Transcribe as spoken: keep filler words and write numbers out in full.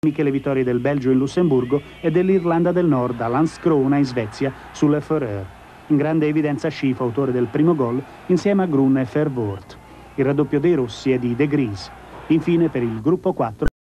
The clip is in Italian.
le vittorie del Belgio in Lussemburgo e dell'Irlanda del Nord a Landskrona in Svezia sulle Færøer. In grande evidenza Schiff, autore del primo gol, insieme a Grun e Verwoerd. Il raddoppio dei rossi è di De Vries. Infine per il gruppo quattro